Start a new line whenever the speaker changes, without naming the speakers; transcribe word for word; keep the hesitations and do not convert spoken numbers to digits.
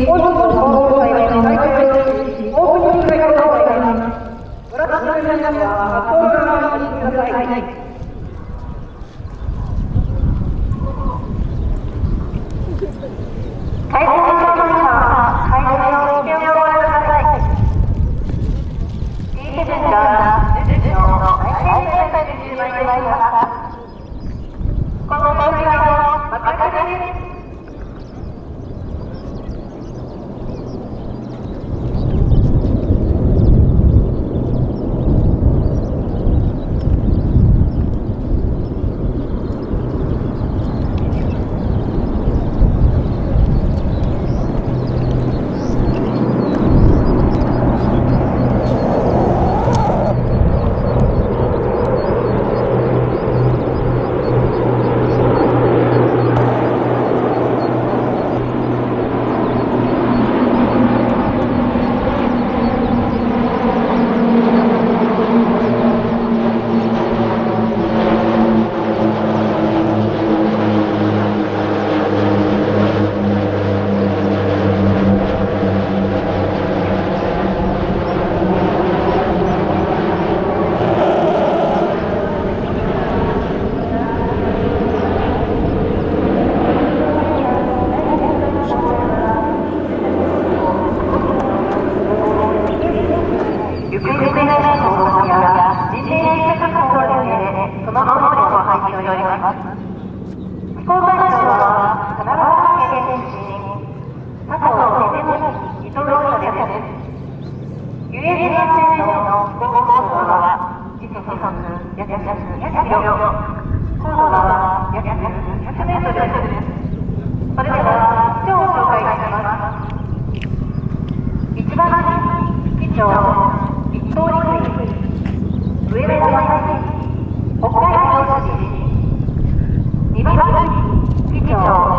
本日の総会は開会し、オープニング会を行います。私の皆様は、発表側にお進みください。会場の皆様、会場の危険をご覧ください。ティーセブンからじゅっの来年開催に始まりました。この大会の幕開けです。北海道知事、にばん機長